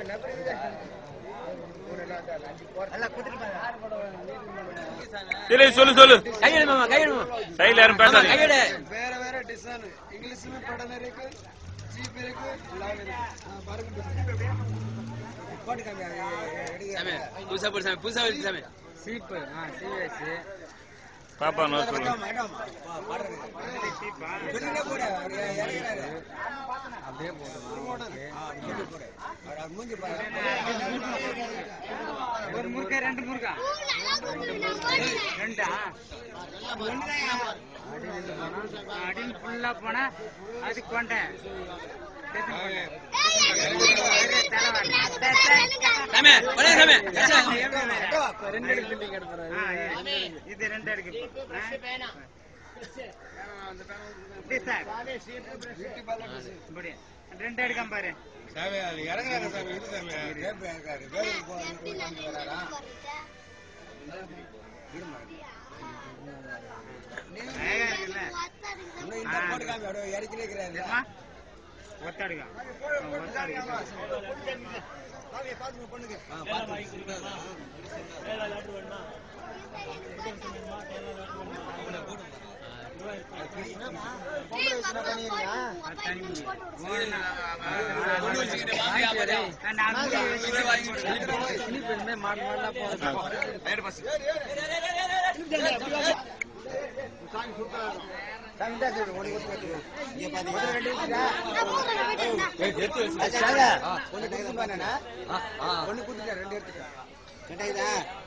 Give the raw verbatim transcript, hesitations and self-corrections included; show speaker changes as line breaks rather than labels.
இல்லை சொல்லு சொல்லு கையெடு மாமா கையெடு மாமா சைடுல யாரும் பேசாதீங்க கையெடு
வேற வேற டிசைன் இங்கிலீஷ்ல படம் இருக்கு ஜீப் இருக்கு லாங் இருக்கு பாருங்க போட்டு காமியா சாமி புதுசா போடு சாமி புதுசா வருது சாமி சீப் ஆ சிஎஸ்
பாப்பா நோ சொல்லு
பாடுறது சீப்பா வெளியில போடு இறங்குறாரு அப்படியே போடு ஓகே அப்படியே போடு அட மூஞ்சி பாரு ஒரு முறுக்க ரெண்டு முறுக்க ரெண்டா அடின் ஃபுல்லா போனா அது கொண்டை இது ரெண்டு இருக்கு ரெண்டு எடுக்காம பாரு இறங்குறாங்க சாமி இது சாமி ஒத்தாடுக்கா ஒண்ணு குடுத்துட்டா ரெண்டு எடுத்துட்டா